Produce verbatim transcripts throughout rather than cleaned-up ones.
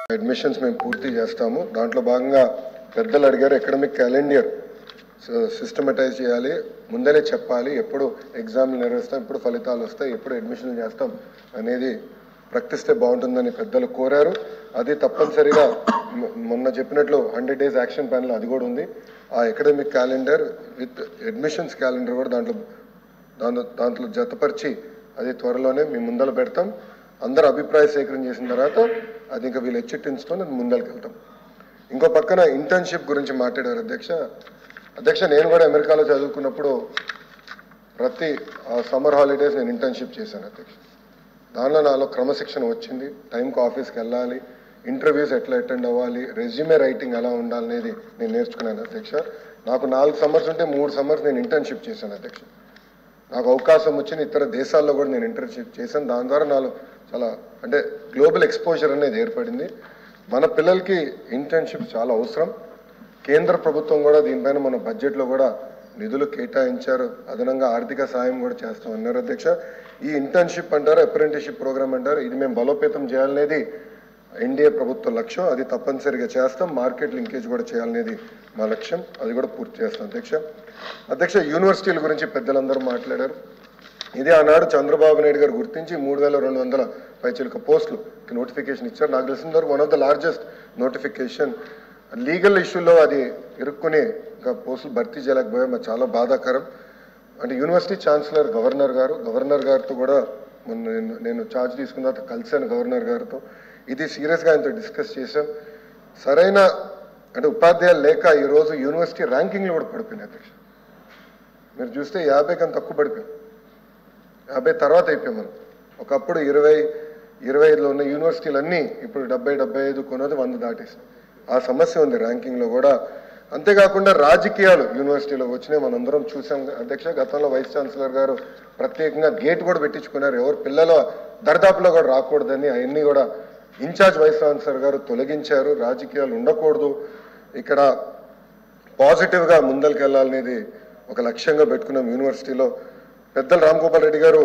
Admissions మేము పూర్తి చేస్తాము. దాంట్లో భాగంగా పెద్దలు అడిగారు అకాడమిక్ క్యాలెండర్ సిస్టమటైజ్ చేయాలి, ముందలే చెప్పాలి, ఎప్పుడు ఎగ్జామ్లు నిర్వహిస్తాం, ఎప్పుడు ఫలితాలు వస్తాయి, ఎప్పుడు అడ్మిషన్లు చేస్తాం అనేది ప్రకటిస్తే బాగుంటుందని పెద్దలు కోరారు. అది తప్పనిసరిగా మొన్న చెప్పినట్లు హండ్రెడ్ డేస్ యాక్షన్ ప్లాన్లో అది కూడా ఉంది. ఆ academic calendar with admissions calendar కూడా దాంట్లో దాంట్లో దాంట్లో జతపరిచి అది త్వరలోనే మేము ముందలు పెడతాం. అందరూ అభిప్రాయ సేకరణ చేసిన తర్వాత అది ఇంకా వీళ్ళు హెచ్చెట్టించుకొని అది ముందరికి వెళ్తాం. ఇంకో పక్కన ఇంటర్న్షిప్ గురించి మాట్లాడారు అధ్యక్ష. అధ్యక్ష నేను కూడా అమెరికాలో చదువుకున్నప్పుడు ప్రతి సమ్మర్ హాలిడేస్ నేను ఇంటర్న్షిప్ చేశాను అధ్యక్ష. దానిలో నాలో క్రమశిక్షణ వచ్చింది, టైంకి ఆఫీస్కి వెళ్ళాలి, ఇంటర్వ్యూస్ ఎట్లా అటెండ్ అవ్వాలి, రెజ్యూమే రైటింగ్ ఎలా ఉండాలనేది నేను నేర్చుకున్నాను అధ్యక్ష. నాకు నాలుగు సమ్మర్స్ ఉంటే మూడు సమ్మర్స్ నేను ఇంటర్న్షిప్ చేశాను అధ్యక్ష. నాకు అవకాశం వచ్చిన ఇతర దేశాల్లో కూడా నేను ఇంటర్న్షిప్ చేశాను. దాని ద్వారా నాలో చాలా అంటే గ్లోబల్ ఎక్స్పోజర్ అనేది ఏర్పడింది. మన పిల్లలకి ఇంటర్న్షిప్ చాలా అవసరం. కేంద్ర ప్రభుత్వం కూడా దీనిపైన మన బడ్జెట్లో కూడా నిధులు కేటాయించారు, అదనంగా ఆర్థిక సాయం కూడా చేస్తాం అన్నారు అధ్యక్ష. ఈ ఇంటర్న్షిప్ అంటారు, అప్రెంటిస్షిప్ ప్రోగ్రామ్ అంటారు, ఇది మేము బలోపేతం చేయాలనేది ఎన్డీఏ ప్రభుత్వ లక్ష్యం. అది తప్పనిసరిగా చేస్తాం. మార్కెట్ లింకేజ్ కూడా చేయాలనేది మా లక్ష్యం, అది కూడా పూర్తి చేస్తాం అధ్యక్ష. అధ్యక్ష యూనివర్సిటీల గురించి పెద్దలందరూ మాట్లాడారు. ఇది ఆనాడు చంద్రబాబు నాయుడు గారు గుర్తించి మూడు వేల రెండు వందల పైచిలుక పోస్టులు నోటిఫికేషన్ ఇచ్చారు. నాకు తెలిసిన వరకు one of the largest notification. Legal ఇష్యూలో అది ఇరుక్కుని ఇంకా పోస్టులు భర్తీ చేయలేకపోయాం, అది చాలా బాధాకరం. అంటే యూనివర్సిటీ ఛాన్సలర్ గవర్నర్ గారు గవర్నర్ గారితో కూడా మొన్న నేను నేను ఛార్జ్ తీసుకున్న తర్వాత కలిశాను గవర్నర్ గారితో. ఇది సీరియస్గా ఆయనతో డిస్కస్ చేశాం. సరైన అంటే ఉపాధ్యాయులు లేక ఈరోజు యూనివర్సిటీ ర్యాంకింగ్లు కూడా పడిపోయినాయి అధ్యక్ష. మీరు చూస్తే యాభై కన్నా తక్కువ పడిపోయాం, యాభై తర్వాత అయిపోయాం మనం. ఒకప్పుడు ఇరవై ఇరవై ఐదులో ఉన్న యూనివర్సిటీలు అన్నీ ఇప్పుడు డెబ్బై డెబ్బై ఐదు కొన్నది వంద దాటేసాం. ఆ సమస్య ఉంది ర్యాంకింగ్లో కూడా. అంతేకాకుండా రాజకీయాలు యూనివర్సిటీలో వచ్చినాయి, మనందరం చూసాం అధ్యక్ష. గతంలో వైస్ ఛాన్సలర్ గారు ప్రత్యేకంగా గేట్ కూడా పెట్టించుకున్నారు, ఎవరు పిల్లల దరిదాపులో కూడా రాకూడదని. అవన్నీ కూడా ఇన్ఛార్జ్ వైస్ ఛాన్సలర్ గారు తొలగించారు. రాజకీయాలు ఉండకూడదు, ఇక్కడ పాజిటివ్గా ముందరికి వెళ్ళాలనేది ఒక లక్ష్యంగా పెట్టుకున్నాం యూనివర్సిటీలో. పెద్దలు రామ్ గోపాల్ రెడ్డి గారు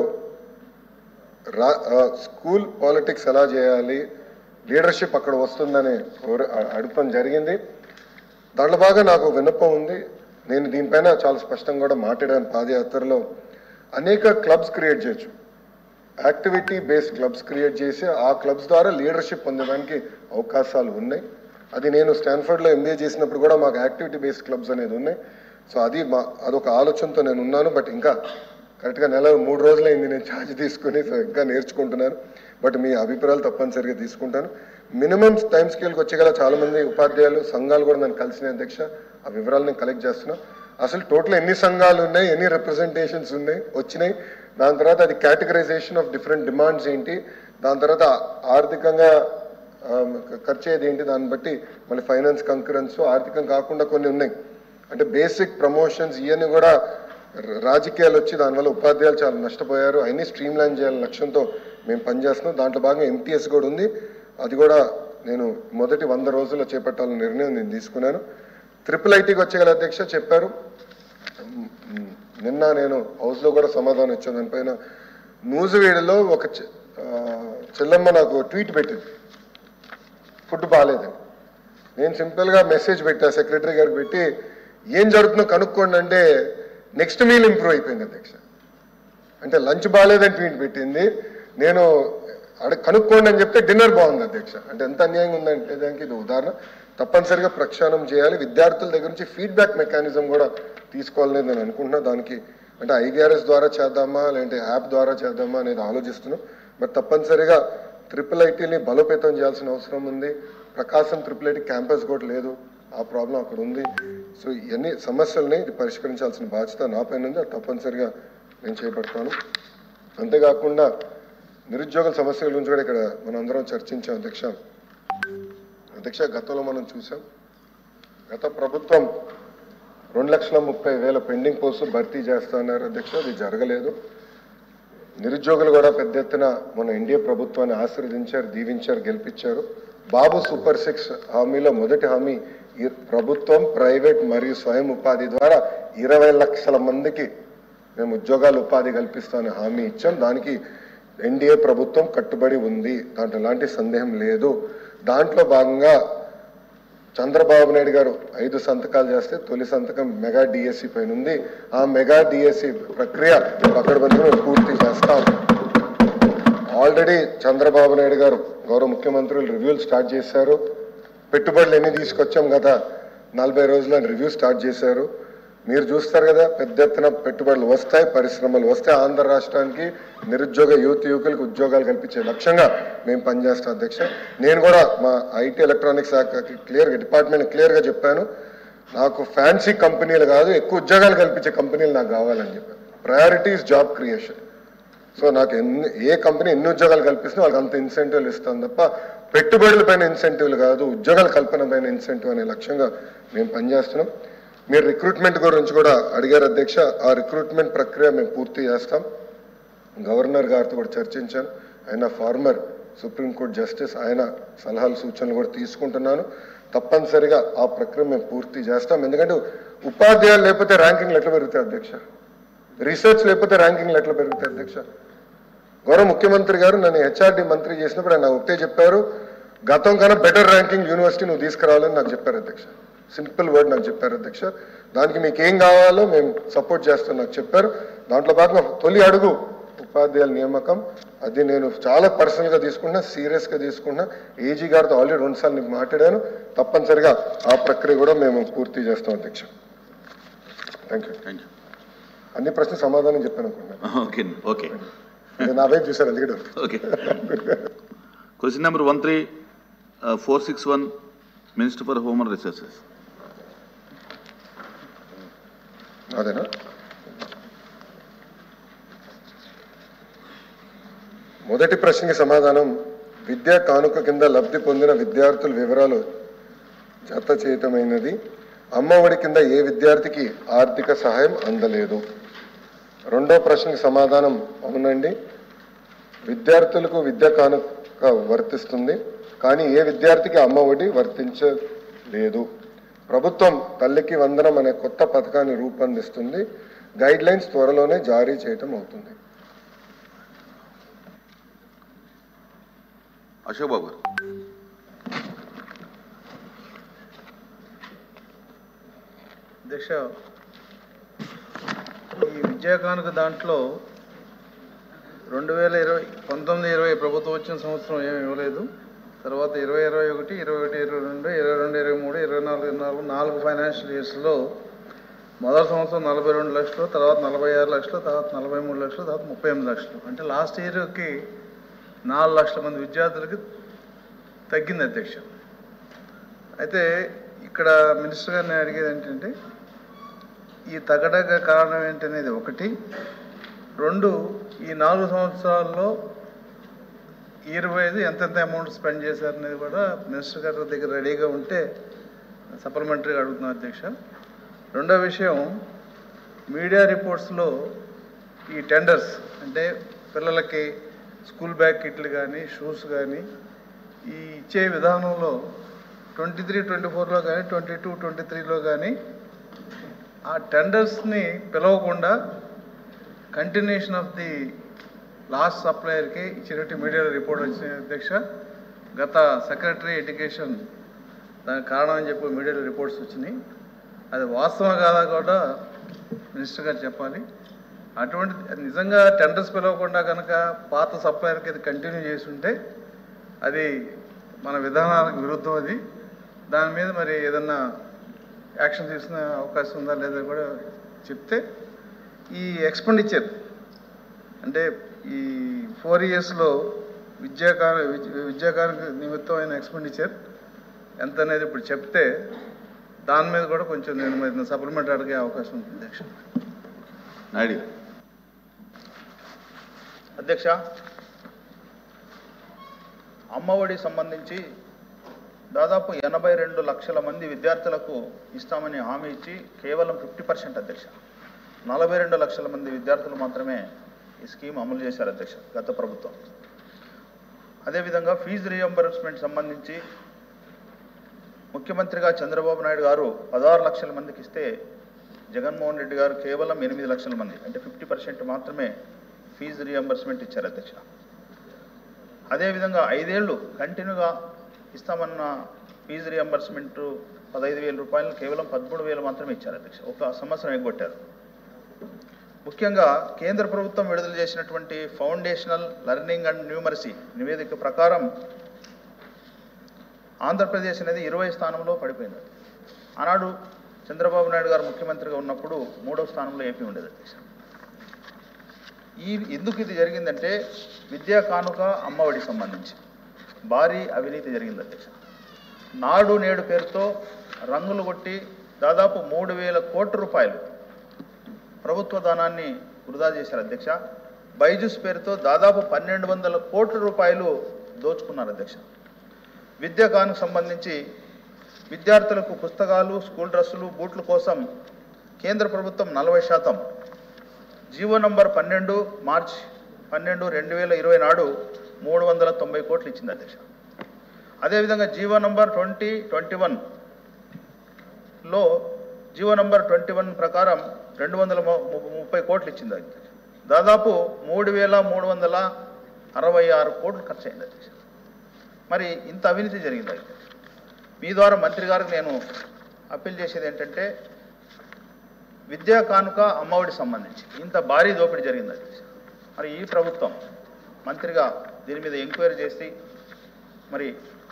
రా స్కూల్ పాలిటిక్స్ ఎలా చేయాలి, లీడర్షిప్ అక్కడ వస్తుందని అడగడం జరిగింది. దాంట్లో బాగా నాకు విన్నపం ఉంది. నేను దీనిపైన చాలా స్పష్టంగా కూడా మాట్లాడాను పాదయాత్రలో. అనేక క్లబ్స్ క్రియేట్ చేయొచ్చు, యాక్టివిటీ బేస్డ్ క్లబ్స్ క్రియేట్ చేసి ఆ క్లబ్స్ ద్వారా లీడర్షిప్ పొందడానికి అవకాశాలు ఉన్నాయి. అది నేను స్టాన్ఫర్డ్లో ఎంబీఏ చేసినప్పుడు కూడా మాకు యాక్టివిటీ బేస్డ్ క్లబ్స్ అనేది ఉన్నాయి. సో అది మా అదొక ఆలోచనతో నేను ఉన్నాను. బట్ ఇంకా కరెక్ట్గా నెల మూడు రోజులైంది నేను ఛార్జ్ తీసుకుని, సో ఇంకా నేర్చుకుంటున్నాను. బట్ మీ అభిప్రాయాలు తప్పనిసరిగా తీసుకుంటాను. మినిమం టైం స్కేల్కి వచ్చేగల చాలామంది ఉపాధ్యాయులు సంఘాలు కూడా నన్ను కలిసిన అధ్యక్ష. ఆ వివరాలు నేను కలెక్ట్ చేస్తున్నాను. అసలు టోటల్ ఎన్ని సంఘాలు ఉన్నాయి, ఎన్ని రిప్రజెంటేషన్స్ ఉన్నాయి వచ్చినాయి, దాని తర్వాత అది కేటగరైజేషన్ ఆఫ్ డిఫరెంట్ డిమాండ్స్ ఏంటి, దాని తర్వాత ఆర్థికంగా ఖర్చు అయ్యేది ఏంటి, దాన్ని బట్టి మళ్ళీ ఫైనాన్స్ కంకరెన్స్ ఆర్థికం కాకుండా కొన్ని ఉన్నాయి. అంటే బేసిక్ ప్రమోషన్స్ ఇవన్నీ కూడా రాజకీయాలు వచ్చి దానివల్ల ఉపాధ్యాయులు చాలా నష్టపోయారు. అవన్నీ స్ట్రీమ్ లైన్ చేయాలని లక్ష్యంతో మేము పనిచేస్తున్నాం. దాంట్లో భాగంగా ఎంటీఎస్ కూడా ఉంది. అది కూడా నేను మొదటి వంద రోజుల్లో చేపట్టాలని నిర్ణయం నేను తీసుకున్నాను. ట్రిపుల్ ఐటీకి వచ్చేగల అధ్యక్ష చెప్పారు. నిన్న నేను హౌస్లో కూడా సమాధానం ఇచ్చాను దానిపైన. నూజివీడులో ఒక చెల్లమ్మ నాకు ట్వీట్ పెట్టింది, ఫుడ్ బాగాలేదని. నేను సింపుల్గా మెసేజ్ పెట్టా సెక్రటరీ గారికి పెట్టి, ఏం జరుగుతుందో కనుక్కోండి అంటే నెక్స్ట్ మీల్ ఇంప్రూవ్ అయిపోయింది అధ్యక్ష. అంటే లంచ్ బాగాలేదని ట్వీట్ పెట్టింది, నేను అక్కడ కనుక్కోండి అని చెప్తే డిన్నర్ బాగుంది అధ్యక్ష. అంటే ఎంత అన్యాయంగా ఉందంటే దానికి ఇది ఉదాహరణ. తప్పనిసరిగా ప్రక్షాళన చేయాలి. విద్యార్థుల దగ్గర నుంచి ఫీడ్బ్యాక్ మెకానిజం కూడా తీసుకోవాలని నేను అనుకుంటున్నా. దానికి అంటే ఐగీఆర్ఎస్ ద్వారా చేద్దామా లేదంటే యాప్ ద్వారా చేద్దామా అనేది ఆలోచిస్తున్నాం. బట్ తప్పనిసరిగా ట్రిపుల్ ఐటీని బలోపేతం చేయాల్సిన అవసరం ఉంది. ప్రకాశం ట్రిపుల్ ఐటీ క్యాంపస్ కూడా లేదు, ఆ ప్రాబ్లం అక్కడ ఉంది. సో ఇవన్నీ సమస్యలని ఇది పరిష్కరించాల్సిన బాధ్యత నా పైన ఉంది. అది తప్పనిసరిగా నేను చేపడతాను. అంతేకాకుండా నిరుద్యోగుల సమస్యల గురించి కూడా ఇక్కడ మనం అందరం చర్చించాం అధ్యక్ష. అధ్యక్ష గతంలో మనం చూసాం, గత ప్రభుత్వం రెండు లక్షల ముప్పై వేల పెండింగ్ పోస్టులు భర్తీ చేస్తున్నారు అధ్యక్ష. అది జరగలేదు. నిరుద్యోగులు కూడా పెద్ద ఎత్తున మన ఎన్డీఏ ప్రభుత్వాన్ని ఆశీర్వదించారు, దీవించారు, గెలిపించారు. బాబు సూపర్ సిక్స్ హామీలో మొదటి హామీ ప్రభుత్వం, ప్రైవేట్ మరియు స్వయం ఉపాధి ద్వారా ఇరవై లక్షల మందికి మేము ఉద్యోగాలు ఉపాధి కల్పిస్తామని హామీ ఇచ్చాం. దానికి ఎన్డీఏ ప్రభుత్వం కట్టుబడి ఉంది, దాంట్లో ఎలాంటి సందేహం లేదు. దాంట్లో భాగంగా చంద్రబాబు నాయుడు గారు ఐదు సంతకాలు చేస్తే తొలి సంతకం మెగా డిఎస్సి పైన ఉంది. ఆ మెగా డిఎస్సి ప్రక్రియ పకడ్బందీగా పూర్తి చేస్తాం. ఆల్రెడీ చంద్రబాబు నాయుడు గారు గౌరవ ముఖ్యమంత్రులు రివ్యూలు స్టార్ట్ చేశారు. పెట్టుబడులు ఎన్ని తీసుకొచ్చాం కదా నలభై రోజుల రివ్యూ స్టార్ట్ చేశారు. మీరు చూస్తారు కదా పెద్ద ఎత్తున పెట్టుబడులు వస్తాయి, పరిశ్రమలు వస్తాయి. ఆంధ్ర రాష్ట్రానికి నిరుద్యోగ యువత యువకులకు ఉద్యోగాలు కల్పించే లక్ష్యంగా మేము పనిచేస్తాం అధ్యక్ష. నేను కూడా మా ఐటీ ఎలక్ట్రానిక్స్ శాఖకి క్లియర్గా డిపార్ట్మెంట్ క్లియర్గా చెప్పాను, నాకు ఫ్యాన్సీ కంపెనీలు కాదు ఎక్కువ ఉద్యోగాలు కల్పించే కంపెనీలు నాకు కావాలని చెప్పాను. Priority is job creation. So నాకు ఎన్ని ఏ కంపెనీ ఎన్ని ఉద్యోగాలు కల్పిస్తున్నా వాళ్ళకి అంత ఇన్సెంటివ్లు ఇస్తాం తప్ప పెట్టుబడుల పైన ఇన్సెంటివ్లు కాదు, ఉద్యోగాల కల్పన పైన ఇన్సెంటివ్ అనే లక్ష్యంగా మేము పనిచేస్తున్నాం. మీరు రిక్రూట్మెంట్ గురించి కూడా అడిగారు అధ్యక్ష. ఆ రిక్రూట్మెంట్ ప్రక్రియ మేము పూర్తి చేస్తాం. గవర్నర్ గారితో కూడా చర్చించాను. ఆయన ఫార్మర్ సుప్రీంకోర్టు జస్టిస్, ఆయన సలహాలు సూచనలు కూడా తీసుకుంటున్నాను. తప్పనిసరిగా ఆ ప్రక్రియ మేము పూర్తి చేస్తాం. ఎందుకంటే ఉపాధ్యాయులు లేకపోతే ర్యాంకింగ్లు ఎట్లా పెరుగుతాయి అధ్యక్ష, రీసెర్చ్ లేకపోతే ర్యాంకింగ్లు ఎట్లా పెరుగుతాయి అధ్యక్ష. గౌరవ ముఖ్యమంత్రి గారు నన్ను హెచ్ఆర్డి మంత్రి చేసినప్పుడు ఆయన ఒకటే చెప్పారు, గతం కన్నా బెటర్ ర్యాంకింగ్ యూనివర్సిటీ నువ్వు తీసుకురావాలని నాకు చెప్పారు అధ్యక్ష. సింపుల్ వర్డ్ నాకు చెప్పారు అధ్యక్ష. దానికి మీకు ఏం కావాలో మేము సపోర్ట్ చేస్తాం నాకు చెప్పారు. దాంట్లో భాగంగా తొలి అడుగు ఉపాధ్యాయుల నియామకం. అది నేను చాలా పర్సనల్గా తీసుకున్నా, సీరియస్గా తీసుకున్నా. ఏజీ గారితో ఆల్రెడీ రెండుసార్లు నీకు మాట్లాడాను. తప్పనిసరిగా ఆ ప్రక్రియ కూడా మేము పూర్తి చేస్తాం అధ్యక్ష. Thank you. Thank you. అన్ని ప్రశ్నలు సమాధానం చెప్పాను అనుకున్నాను. ఓకే ఓకే నా వైపు చూసారు అందుకే. Okay. Question number one three four six one minister for human resources. అదేనా? మొదటి ప్రశ్నకి సమాధానం, విద్యా కానుక కింద లబ్ధి పొందిన విద్యార్థుల వివరాలు జత చేయటమైనది. అమ్మఒడి కింద ఏ విద్యార్థికి ఆర్థిక సహాయం అందలేదు. రెండో ప్రశ్నకి సమాధానం, అవునండి, విద్యార్థులకు విద్యా కానుక వర్తిస్తుంది, కానీ ఏ విద్యార్థికి అమ్మఒడి వర్తించలేదు. ప్రభుత్వం తల్లికి వందనం అనే కొత్త పథకాన్ని రూపొందిస్తుంది. గైడ్ లైన్స్ త్వరలోనే జారీ చేయటం అవుతుంది. అశోక్ బాబు గారు. అధ్యక్ష, ఈ విద్యా కానుక దాంట్లో రెండు వేల ఇరవై పంతొమ్మిది ఇరవై ప్రభుత్వం వచ్చిన సంవత్సరం ఏమి ఇవ్వలేదు. తర్వాత ఇరవై ఇరవై ఒకటి ఇరవై ఒకటి ఇరవై రెండు ఇరవై రెండు ఇరవై మూడు ఇరవై నాలుగు ఇరవై నాలుగు నాలుగు ఫైనాన్షియల్ ఇయర్స్లో మొదటి సంవత్సరం నలభై రెండు లక్షలు, తర్వాత నలభై ఆరు లక్షలు, తర్వాత నలభై మూడు లక్షలు, తర్వాత ముప్పై ఎనిమిది లక్షలు. అంటే లాస్ట్ ఇయర్కి నాలుగు లక్షల మంది విద్యార్థులకి తగ్గింది అధ్యక్ష. అయితే ఇక్కడ మినిస్టర్ గారిని అడిగేది ఏంటంటే ఈ తగ్గడానికి కారణం ఏంటనేది ఒకటి. రెండు, ఈ నాలుగు సంవత్సరాల్లో ఇరవై ఐదు ఎంతెంత అమౌంట్ స్పెండ్ చేశారనేది కూడా మినిస్టర్ గారి దగ్గర రెడీగా ఉంటే సప్లిమెంటరీగా అడుగుతున్నాం అధ్యక్ష. రెండో విషయం, మీడియా రిపోర్ట్స్లో ఈ టెండర్స్ అంటే పిల్లలకి స్కూల్ బ్యాగ్ కిట్లు కానీ షూస్ కానీ ఈ ఇచ్చే విధానంలో ట్వంటీ త్రీ ట్వంటీ ఫోర్లో కానీ ట్వంటీ టూ ట్వంటీ త్రీలో కానీ ఆ టెండర్స్ని పిలవకుండా కంటిన్యూషన్ ఆఫ్ ది లాస్ట్ సప్లయర్కి ఇచ్చినట్టు మీడియాలో రిపోర్ట్ వచ్చిన అధ్యక్ష. గత సెక్రటరీ ఎడ్యుకేషన్ దానికి కారణం అని చెప్పి మీడియాలో రిపోర్ట్స్ వచ్చినాయి. అది వాస్తవం కాదా కూడా మినిస్టర్ గారు చెప్పాలి. అటువంటి నిజంగా టెండర్స్ పిలవకుండా కనుక పాత సప్లయర్కి అది కంటిన్యూ చేసి ఉంటే అది మన విధానాలకు విరుద్ధం. అది దాని మీద మరి ఏదన్నా యాక్షన్ తీసుకునే అవకాశం ఉందా లేదా కూడా చెప్తే. ఈ ఎక్స్పెండిచర్ అంటే ఈ ఫోర్ ఇయర్స్లో విద్యాకార విద్యాకార నిమిత్తమైన ఎక్స్పెండిచర్ ఎంత అనేది ఇప్పుడు చెప్తే దాని మీద కూడా కొంచెం నేను మరి సప్లిమెంట్ అడిగే అవకాశం ఉంది అధ్యక్ష. నాయుడు అధ్యక్ష, అమ్మఒడి సంబంధించి దాదాపు ఎనభై రెండు లక్షల మంది విద్యార్థులకు ఇస్తామని హామీ ఇచ్చి కేవలం ఫిఫ్టీ పర్సెంట్ అధ్యక్ష, నలభై రెండు లక్షల మంది విద్యార్థులు మాత్రమే ఈ స్కీమ్ అమలు చేశారు అధ్యక్ష గత ప్రభుత్వం. అదేవిధంగా ఫీజు రీఎంబర్స్మెంట్ సంబంధించి ముఖ్యమంత్రిగా చంద్రబాబు నాయుడు గారు పదహారు లక్షల మందికి ఇస్తే జగన్మోహన్ రెడ్డి గారు కేవలం ఎనిమిది లక్షల మంది అంటే ఫిఫ్టీ పర్సెంట్ మాత్రమే ఫీజు రీఎంబర్స్మెంట్ ఇచ్చారు అధ్యక్ష. అదేవిధంగా ఐదేళ్లు కంటిన్యూగా ఇస్తామన్న ఫీజు రియంబర్స్మెంట్ పదహైదు వేల రూపాయలు కేవలం పదమూడు వేలు మాత్రమే ఇచ్చారు అధ్యక్ష. ఒక సంవత్సరం ఎగ్గొట్టారు. ముఖ్యంగా కేంద్ర ప్రభుత్వం విడుదల చేసినటువంటి ఫౌండేషనల్ లెర్నింగ్ అండ్ న్యూమరసీ నివేదిక ప్రకారం ఆంధ్రప్రదేశ్ అనేది ఇరవై స్థానంలో పడిపోయింది. ఆనాడు చంద్రబాబు నాయుడు గారు ముఖ్యమంత్రిగా ఉన్నప్పుడు మూడవ స్థానంలో ఏపీ ఉండేది అధ్యక్ష. ఈ ఎందుకు ఇది జరిగిందంటే విద్యా కానుక అమ్మఒడి సంబంధించి భారీ అవినీతి జరిగింది అధ్యక్ష. నాడు నేడు పేరుతో రంగులు కొట్టి దాదాపు మూడు వేల కోట్ల రూపాయలు ప్రభుత్వ ధనాన్ని వృధా చేశారు అధ్యక్ష. బైజూస్ పేరుతో దాదాపు పన్నెండు వందల కోట్ల రూపాయలు దోచుకున్నారు అధ్యక్ష. విద్యా కానుక సంబంధించి విద్యార్థులకు పుస్తకాలు, స్కూల్ డ్రెస్సులు, బూట్ల కోసం కేంద్ర ప్రభుత్వం నలభై శాతం జీవో నంబర్ పన్నెండు మార్చ్ పన్నెండు రెండు వేల ఇరవై నాడు మూడు వందల తొంభై కోట్లు ఇచ్చింది అధ్యక్ష. అదేవిధంగా జీవో నంబర్ ట్వంటీ ట్వంటీ వన్లో జీవో నంబర్ ట్వంటీ వన్ ప్రకారం రెండు వందల ముప్పై కోట్లు ఇచ్చింది అధ్యక్ష. దాదాపు మూడు వేల మూడు వందల అరవై ఆరు కోట్లు ఖర్చు అయింది అధ్యక్ష. మరి ఇంత అవినీతి జరిగింది అధ్యక్ష. మీ ద్వారా మంత్రి గారికి నేను అప్పీల్ చేసేది ఏంటంటే విద్యా కానుక అమ్మఒడి సంబంధించి ఇంత భారీ దోపిడీ జరిగింది అధ్యక్ష. మరి ఈ ప్రభుత్వం మంత్రిగా దీని మీద ఎంక్వైరీ చేసి మరి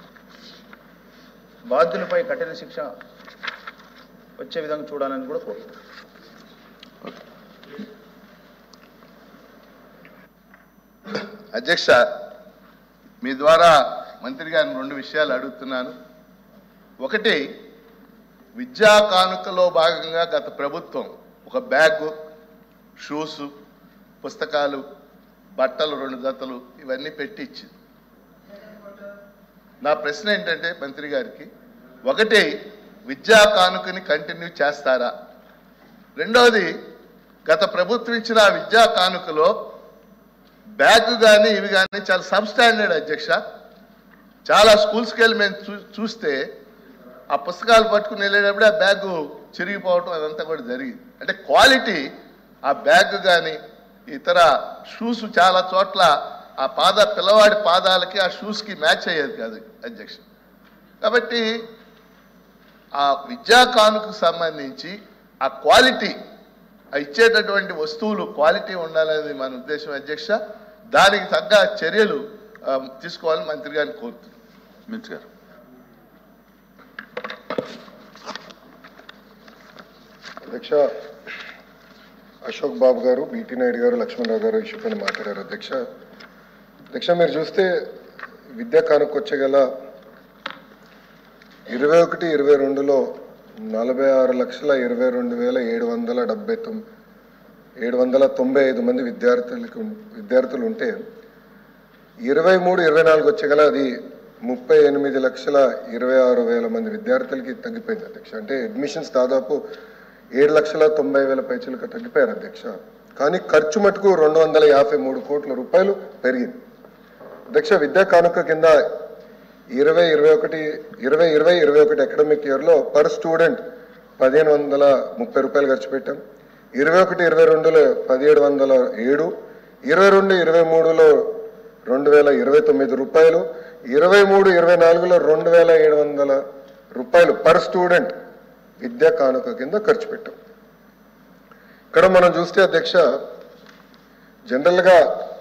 బాధ్యులపై కఠిన శిక్ష వచ్చే విధంగా చూడాలని కూడా కోరుతున్నాను. అధ్యక్ష, మీ ద్వారా మంత్రి గారిని రెండు విషయాలు అడుగుతున్నాను. ఒకటి, విద్యా కానుకలో భాగంగా గత ప్రభుత్వం ఒక బ్యాగు, షూసు, పుస్తకాలు, బట్టలు రెండు జతలు ఇవన్నీ పెట్టి ఇచ్చింది. నా ప్రశ్న ఏంటంటే మంత్రి గారికి, ఒకటి విద్యా కానుకని కంటిన్యూ చేస్తారా? రెండవది, గత ప్రభుత్వం ఇచ్చిన విద్యా కానుకలో బ్యాగ్ కానీ ఇవి కానీ చాలా సబ్స్టాండర్డ్ అధ్యక్ష. చాలా స్కూల్స్కి వెళ్ళి మేము చూ చూస్తే ఆ పుస్తకాలు పట్టుకుని వెళ్ళేటప్పుడు ఆ బ్యాగ్ చిరిగిపోవటం అదంతా కూడా జరిగింది. అంటే క్వాలిటీ ఆ బ్యాగ్ కానీ ఇతర షూస్ చాలా చోట్ల ఆ పాద పిల్లవాడి పాదాలకి ఆ షూస్కి మ్యాచ్ అయ్యేది కాదు అధ్యక్ష. కాబట్టి ఆ విద్యా కానుకకు సంబంధించి ఆ క్వాలిటీ, ఆ ఇచ్చేటటువంటి వస్తువులు క్వాలిటీ ఉండాలనేది మన ఉద్దేశం అధ్యక్ష. దానికి తగ్గ చర్యలు తీసుకోవాలని మంత్రి గారిని కోరుతున్నాను. మినిస్టర్ గారు. అధ్యక్ష, అశోక్ బాబు గారు, బీటీ నాయుడు గారు, లక్ష్మణరావు గారు ఇష్యూ పైన మాట్లాడారు అధ్యక్ష. అధ్యక్ష, మీరు చూస్తే విద్యా కానుక వచ్చే గల ఇరవై ఒకటి ఇరవై రెండులో నలభై ఆరు లక్షల ఇరవై రెండు వేల ఏడు వందల డెబ్బై తొమ్మిది ఏడు వందల తొంభై ఐదు మంది విద్యార్థులకు విద్యార్థులు ఉంటే ఇరవై మూడు ఇరవై నాలుగు వచ్చే గల అది ముప్పై ఎనిమిది లక్షల ఇరవై ఆరు వేల మంది విద్యార్థులకి తగ్గిపోయింది అధ్యక్ష. అంటే అడ్మిషన్స్ దాదాపు ఏడు లక్షల తొంభై వేల పైచలకు తగ్గిపోయారు అధ్యక్ష. కానీ ఖర్చు మటుకు రెండు వందల యాభై మూడు కోట్ల రూపాయలు పెరిగింది అధ్యక్ష. విద్యా కానుక కింద ఇరవై ఇరవై ఒకటి ఇరవై ఇరవై ఇరవై ఒకటి అకాడమిక్ ఇయర్లో పర్ స్టూడెంట్ పదిహేను వందల ముప్పై రూపాయలు ఖర్చు పెట్టాం. ఇరవై ఒకటి ఇరవై రెండులో పదిహేడు వందల ఏడు ఇరవై రెండు ఇరవై మూడులో రెండు వేల ఇరవై తొమ్మిది రూపాయలు ఇరవై మూడు ఇరవై నాలుగులో రెండు వేల ఏడు వందల రూపాయలు పర్ స్టూడెంట్ విద్యా కానుక కింద ఖర్చు పెట్టాం. ఇక్కడ మనం చూస్తే అధ్యక్ష, జనరల్గా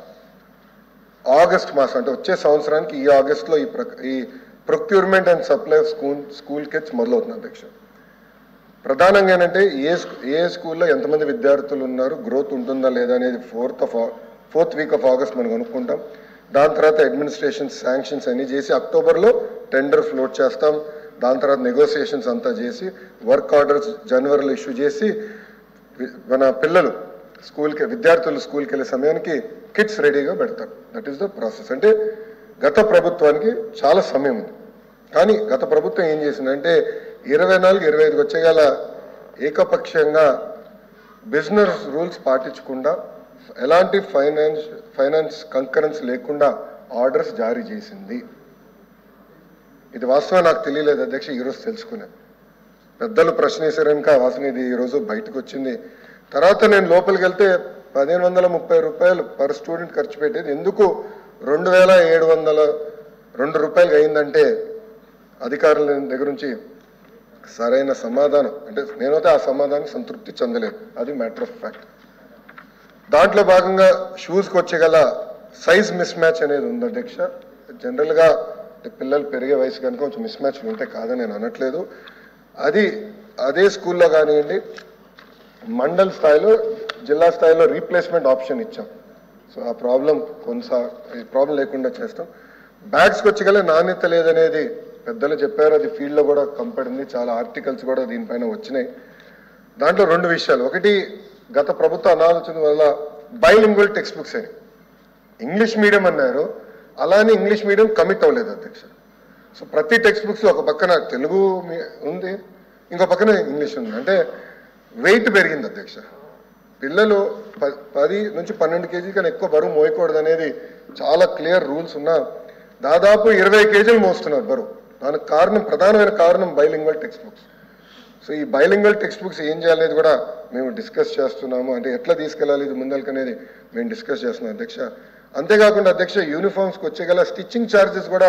ఆగస్ట్ మాసం అంటే వచ్చే సంవత్సరానికి ఈ ఆగస్టులో ఈ ప్ర ఈ procurement and supply of school school kits మొదలవుతుంది అధ్యక్ష. ప్రధానంగా ఏంటంటే ఏ ఏ స్కూల్లో ఎంతమంది విద్యార్థులు ఉన్నారు, గ్రోత్ ఉంటుందా లేదా అనేది fourth of fourth week of August మనం కనుక్కుంటాం. దాని తర్వాత అడ్మినిస్ట్రేషన్ శాంక్షన్స్ అన్ని చేసి అక్టోబర్లో టెండర్ ఫ్లోట్ చేస్తాం. దాని తర్వాత నెగోసియేషన్స్ అంతా చేసి వర్క్ ఆర్డర్స్ జనవరిలో ఇష్యూ చేసి మన పిల్లలు స్కూల్కి విద్యార్థులు స్కూల్కి వెళ్ళే సమయానికి కిట్స్ రెడీగా పెడతారు. That is the process. అంటే గత ప్రభుత్వానికి చాలా సమయం ఉంది. కానీ గత ప్రభుత్వం ఏం చేసిందంటే ఇరవై నాలుగు ఇరవై ఐదుకి వచ్చేగల ఏకపక్షంగా బిజినెస్ రూల్స్ పాటించకుండా ఎలాంటి ఫైనాన్స్ ఫైనాన్స్ కంకరెన్స్ లేకుండా ఆర్డర్స్ జారీ చేసింది. ఇది వాస్తవం నాకు తెలియలేదు అధ్యక్ష, ఈరోజు తెలుసుకున్నాను. పెద్దలు ప్రశ్న వేశారు కనుక వాసన ఇది ఈరోజు బయటకు వచ్చింది. తర్వాత నేను లోపలికి వెళ్తే పదిహేను వందల ముప్పై రూపాయలు పర్ స్టూడెంట్ ఖర్చు పెట్టేది ఎందుకు రెండు వేల ఏడు వందల రెండు రూపాయలు అయిందంటే అధికారుల దగ్గర నుంచి సరైన సమాధానం అంటే నేనైతే ఆ సమాధానం సంతృప్తి చెందలేదు. అది మ్యాటర్ ఆఫ్ ఫ్యాక్ట్. దాంట్లో భాగంగా షూస్కి వచ్చేగల సైజ్ మిస్ మ్యాచ్ అనేది ఉంది అధ్యక్ష. జనరల్గా పిల్లలు పెరిగే వయసు కనుక కొంచెం మిస్ మ్యాచ్లు ఉంటే కాదని నేను అనట్లేదు. అది అదే స్కూల్లో కానివ్వండి, మండల్ స్థాయిలో జిల్లా స్థాయిలో రీప్లేస్మెంట్ ఆప్షన్ ఇచ్చాం. సో ఆ ప్రాబ్లం కొనసా ప్రాబ్లం లేకుండా చేస్తాం. బ్యాగ్స్కి వచ్చేగల నాణ్యత లేదనేది పెద్దలు చెప్పారు. అది ఫీల్డ్లో కూడా కంపడింది. చాలా ఆర్టికల్స్ కూడా దీనిపైన వచ్చినాయి. దాంట్లో రెండు విషయాలు. ఒకటి, గత ప్రభుత్వ అనాలోచన వల్ల బైలింగ్వల్ టెక్స్ట్ బుక్స్ అని ఇంగ్లీష్ మీడియం అన్నారు, అలానే ఇంగ్లీష్ మీడియం కమిట్ అవ్వలేదు అధ్యక్ష. సో ప్రతి టెక్స్ట్ బుక్స్లో ఒక పక్కన తెలుగు ఉంది, ఇంకో పక్కన ఇంగ్లీష్ ఉంది. అంటే వెయిట్ పెరిగింది అధ్యక్ష. పిల్లలు ప పది నుంచి పన్నెండు కేజీ కన్నా ఎక్కువ బరువు మోయకూడదు అనేది చాలా క్లియర్ రూల్స్ ఉన్నా దాదాపు ఇరవై కేజీలు మోస్తున్నారు బరువు. దానికి కారణం, ప్రధానమైన కారణం బైలింగ్వల్ టెక్స్ట్ బుక్స్. సో ఈ బైలింగ్వల్ టెక్స్ట్ బుక్స్ ఏం చేయాలనేది కూడా మేము డిస్కస్ చేస్తున్నాము. అంటే ఎట్లా తీసుకెళ్ళాలి ఇది ముందరికి అనేది మేము డిస్కస్ చేస్తున్నాం అధ్యక్ష. అంతేకాకుండా అధ్యక్ష, యూనిఫామ్స్కి వచ్చేగల స్టిచ్చింగ్ ఛార్జెస్ కూడా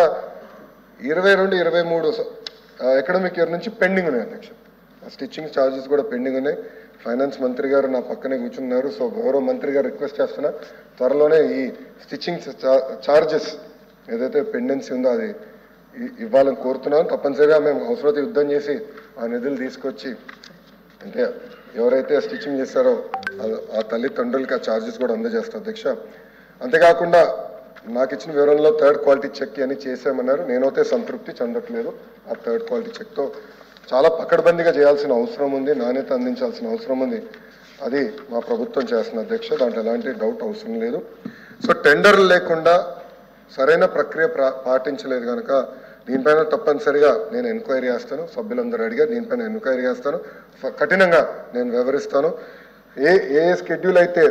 ఇరవై రెండు ఇరవై మూడు అకాడమిక్ ఇయర్ నుంచి పెండింగ్ ఉన్నాయి అధ్యక్ష. స్టిచ్చింగ్ ఛార్జెస్ కూడా పెండింగ్ ఉన్నాయి. ఫైనాన్స్ మంత్రి గారు నా పక్కనే కూర్చున్నారు. సో గౌరవ మంత్రి గారు రిక్వెస్ట్ చేస్తున్నా, త్వరలోనే ఈ స్టిచ్చింగ్ ఛార్జెస్ ఏదైతే పెండెన్సీ ఉందో అది ఇవ్వాలని కోరుతున్నాను. తప్పనిసరిగా మేము అవసరమైతే యుద్ధం చేసి ఆ నిధులు తీసుకొచ్చి, అంటే ఎవరైతే స్టిచ్చింగ్ చేస్తారో ఆ తల్లిదండ్రులకి ఆ ఛార్జెస్ కూడా అందజేస్తాం అధ్యక్ష. అంతేకాకుండా నాకు ఇచ్చిన వివరంలో థర్డ్ క్వాలిటీ చెక్ అని చేసామన్నారు. నేనైతే సంతృప్తి చెందట్లేదు. ఆ థర్డ్ క్వాలిటీ చెక్తో చాలా పకడ్బందీగా చేయాల్సిన అవసరం ఉంది, నాణ్యత అందించాల్సిన అవసరం ఉంది. అది మా ప్రభుత్వం చేస్తున్న అధ్యక్ష, దాంట్లో ఎలాంటి డౌట్ అవసరం లేదు. సో టెండర్లు లేకుండా సరైన ప్రక్రియ పాటించలేదు కనుక దీనిపైన తప్పనిసరిగా నేను ఎంక్వైరీ చేస్తాను. సభ్యులందరూ అడిగా దీనిపైన ఎంక్వైరీ చేస్తాను, కఠినంగా నేను వివరిస్తాను. ఏ ఏ స్కెడ్యూల్ అయితే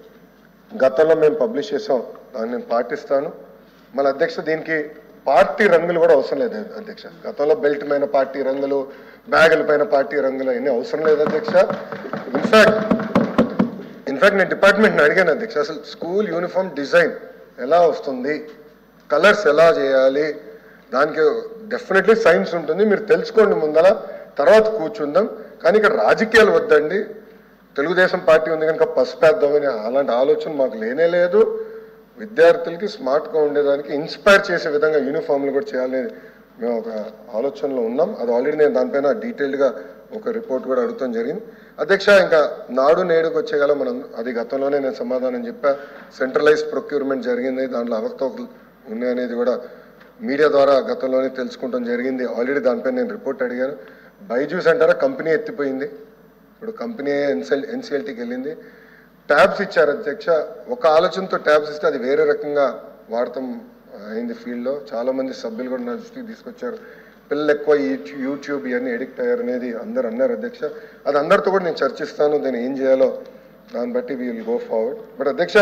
గతంలో మేము పబ్లిష్ చేసాం దాన్ని నేను పాటిస్తాను. మళ్ళీ అధ్యక్ష, దీనికి పార్టీ రంగులు కూడా అవసరం లేదు అధ్యక్ష. గతంలో బెల్ట్ పైన పార్టీ రంగులు, బ్యాగుల పైన పార్టీ రంగులు అవన్నీ అవసరం లేదు అధ్యక్ష. ఇన్ఫాక్ట్ ఇన్ఫాక్ట్ నేను డిపార్ట్మెంట్ని అడిగాను అధ్యక్ష, అసలు స్కూల్ యూనిఫామ్ డిజైన్ ఎలా వస్తుంది, కలర్స్ ఎలా చేయాలి, దానికి డెఫినెట్లీ సైన్స్ ఉంటుంది, మీరు తెలుసుకోండి ముందర, తర్వాత కూర్చుందాం. కానీ ఇక్కడ రాజకీయాలు వద్దండి. తెలుగుదేశం పార్టీ ఉంది కనుక పసుపేద్దామని అలాంటి ఆలోచన మాకు లేనే లేదు. విద్యార్థులకి స్మార్ట్గా ఉండేదానికి ఇన్స్పైర్ చేసే విధంగా యూనిఫామ్లు కూడా చేయాలనేది మేము ఒక ఆలోచనలో ఉన్నాం. అది ఆల్రెడీ నేను దానిపైన డీటెయిల్డ్గా ఒక రిపోర్ట్ కూడా అడుగుతాం జరిగింది అధ్యక్ష. ఇంకా నాడు నేడుకు వచ్చేగల మనం అది గతంలోనే నేను సమాధానం చెప్పా. సెంట్రలైజ్డ్ ప్రొక్యూర్మెంట్ జరిగింది, దాంట్లో అవకతవకలు ఉన్నాయనేది కూడా మీడియా ద్వారా గతంలోనే తెలుసుకుంటాం జరిగింది. ఆల్రెడీ దానిపైన నేను రిపోర్ట్ అడిగాను. బైజూస్ అంటారా కంపెనీ ఎత్తిపోయింది, ఇప్పుడు కంపెనీ ఎన్సెల్ ఎన్సిఎల్టీకి వెళ్ళింది. ట్యాబ్స్ ఇచ్చారు అధ్యక్ష. ఒక ఆలోచనతో ట్యాబ్స్ ఇస్తే అది వేరే రకంగా వాడతాం అయింది ఫీల్డ్లో. చాలామంది సభ్యులు కూడా నా దృష్టికి తీసుకొచ్చారు. పిల్లలు ఎక్కువ యూట్యూబ్ ఇవన్నీ ఎడిక్ట్ అయ్యారు అనేది అందరు అన్నారు అధ్యక్ష. అది అందరితో కూడా నేను చర్చిస్తాను, దాన్ని ఏం చేయాలో దాన్ని బట్టి we will go forward. But అధ్యక్ష,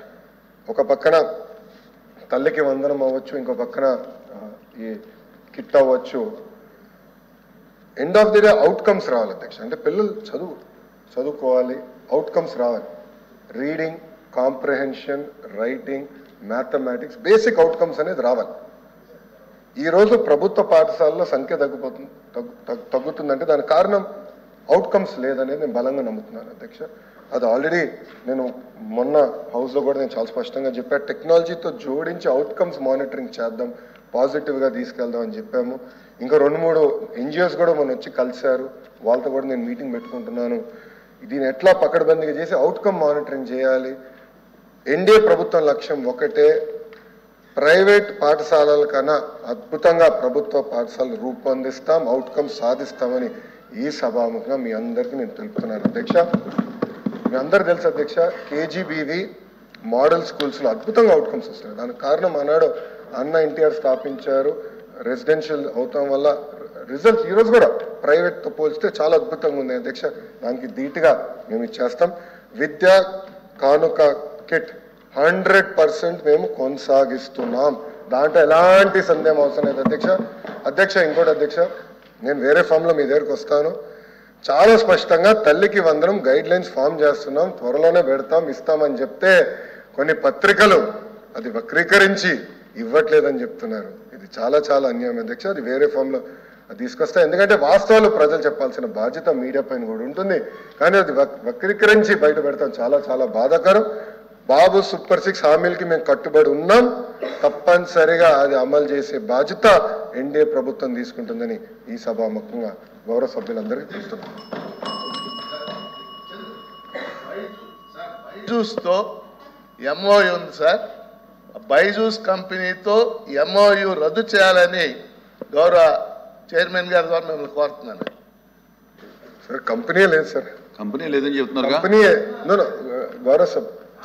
ఒక పక్కన తల్లికి వందనం అవ్వచ్చు, ఇంకో పక్కన ఈ కిట్ అవ్వచ్చు. End of the day outcomes రావాలి అధ్యక్ష. అంటే పిల్లలు చదువు చదువుకోవాలి, అవుట్కమ్స్ రావాలి. Reading, comprehension, writing, mathematics, basic outcomes అనేది రావాలి. ఈరోజు ప్రభుత్వ పాఠశాలలో సంఖ్య తగ్గిపోతుంది తగ్గు తగ్గుతుందంటే దానికి కారణం అవుట్కమ్స్ లేదనేది నేను బలంగా నమ్ముతున్నాను అధ్యక్ష. అది ఆల్రెడీ నేను మొన్న హౌస్లో కూడా నేను చాలా స్పష్టంగా చెప్పాను. టెక్నాలజీతో జోడించి అవుట్కమ్స్ మానిటరింగ్ చేద్దాం, పాజిటివ్గా తీసుకెళ్దాం అని చెప్పాము. ఇంకా రెండు మూడు ఎన్జిఓస్ కూడా మనం వచ్చి కలిశారు, వాళ్ళతో కూడా నేను మీటింగ్ పెట్టుకుంటున్నాను. దీన్ని ఎట్లా పకడ్బందీగా చేసి అవుట్కమ్ మానిటరింగ్ చేయాలి. ఎన్డీఏ ప్రభుత్వం లక్ష్యం ఒకటే, ప్రైవేట్ పాఠశాలల కన్నా అద్భుతంగా ప్రభుత్వ పాఠశాలలు రూపొందిస్తాం, అవుట్కమ్ సాధిస్తామని ఈ సభాముఖంగా మీ అందరికీ నేను తెలుపుతున్నాను అధ్యక్ష. మీ అందరు తెలుసు అధ్యక్ష, కేజీబీవి మోడల్ స్కూల్స్లో అద్భుతంగా అవుట్కమ్స్ వస్తున్నాయి. దానికి కారణం ఆనాడు అన్న ఎన్టీఆర్ స్థాపించారు. రెసిడెన్షియల్ అవటం వల్ల రిజల్ట్స్ ఈరోజు కూడా ప్రైవేట్తో పోల్చితే చాలా అద్భుతంగా ఉంది అధ్యక్ష. దానికి ధీటుగా మేము ఇచ్చేస్తాం. విద్యా కానుక కిట్ హండ్రెడ్ పర్సెంట్ మేము కొనసాగిస్తున్నాం, దాంట్లో ఎలాంటి సందేహం అవసరం లేదు అధ్యక్ష. అధ్యక్ష ఇంకోటి అధ్యక్ష, నేను వేరే ఫామ్లో మీ దగ్గరికి వస్తాను. చాలా స్పష్టంగా తల్లికి వందనం గైడ్ లైన్స్ ఫామ్ చేస్తున్నాం, త్వరలోనే పెడతాం, ఇస్తామని చెప్తే కొన్ని పత్రికలు అది వక్రీకరించి ఇవ్వట్లేదని చెప్తున్నారు. ఇది చాలా చాలా అన్యాయం అధ్యక్ష. అది వేరే ఫామ్లో తీసుకొస్తా, ఎందుకంటే వాస్తవాలు ప్రజలు చెప్పాల్సిన బాధ్యత మీడియా పైన కూడా ఉంటుంది. కానీ అది వక్రీకరించి బయట పెడతాం, చాలా చాలా బాధాకరం. బాబు సూపర్ సిక్స్ హామీలకి మేము కట్టుబడి ఉన్నాం, తప్పనిసరిగా అది అమలు చేసే బాధ్యత ఎన్డీఏ ప్రభుత్వం తీసుకుంటుందని ఈ సభాముఖంగా గౌరవ సభ్యులందరికీ తెలుస్తున్నాం. బైజూస్తో ఎంఓయూ ఉంది సార్, బైజూస్ కంపెనీతో ఎంఓయూ రద్దు చేయాలని గౌరవ చైర్మన్ గారి ద్వారా మిమ్మల్ని కోరుతున్నాను. సార్ కంపెనీ లేదు సార్, కంపెనీ లేదని చెప్తున్నారు. కంపెనీ గౌరవ సభ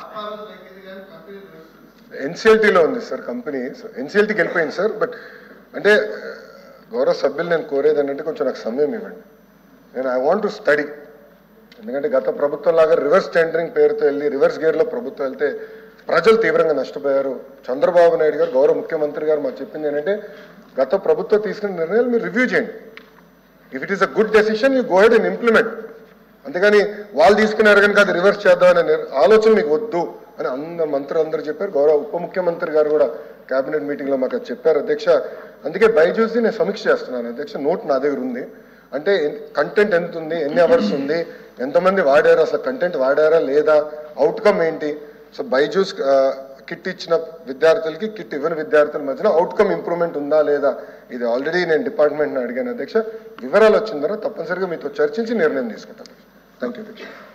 ఎన్సిఎల్టీలో ఉంది సార్ కంపెనీ, ఎన్సిఎల్టీకి వెళ్ళిపోయింది సార్. బట్ అంటే గౌరవ సభ్యులు నేను కోరేది ఏంటంటే కొంచెం నాకు సమయం ఇవ్వండి. నేను ఐ వాంట్ టు స్టడీ, ఎందుకంటే గత ప్రభుత్వం లాగా రివర్స్ టెండరింగ్ పేరుతో వెళ్ళి రివర్స్ గేర్లో ప్రభుత్వం వెళ్తే ప్రజలు తీవ్రంగా నష్టపోయారు. చంద్రబాబు నాయుడు గారు గౌరవ ముఖ్యమంత్రి గారు మాకు చెప్పింది ఏంటంటే గత ప్రభుత్వం తీసుకున్న నిర్ణయాలు మీరు రివ్యూ చేయండి. If it is a good decision you go head and implement. అంతేగాని వాళ్ళు తీసుకున్నారు కనుక అది రివర్స్ చేద్దామనే ఆలోచన మీకు వద్దు అని అందరు మంత్రులు అందరూ చెప్పారు. గౌరవ ఉప ముఖ్యమంత్రి గారు కూడా కేబినెట్ మీటింగ్లో మాకు అది చెప్పారు అధ్యక్ష. అందుకే బైజూస్ది నేను సమీక్ష చేస్తున్నాను అధ్యక్ష. నోట్ నా దగ్గర ఉంది, అంటే కంటెంట్ ఎంత ఉంది, ఎన్ని అవర్స్ ఉంది, ఎంతమంది వాడారు, అసలు కంటెంట్ వాడారా లేదా, అవుట్కమ్ ఏంటి. సో బైజూస్ కిట్ ఇచ్చిన విద్యార్థులకి కిట్ ఇవ్వని విద్యార్థుల మధ్యన అవుట్కమ్ ఇంప్రూవ్మెంట్ ఉందా లేదా, ఇది ఆల్రెడీ నేను డిపార్ట్మెంట్ని అడిగాను అధ్యక్ష. వివరాలు వచ్చిన తర్వాత తప్పనిసరిగా మీతో చర్చించి నిర్ణయం తీసుకుంటాను. థ్యాంక్ యూ అధ్యక్ష.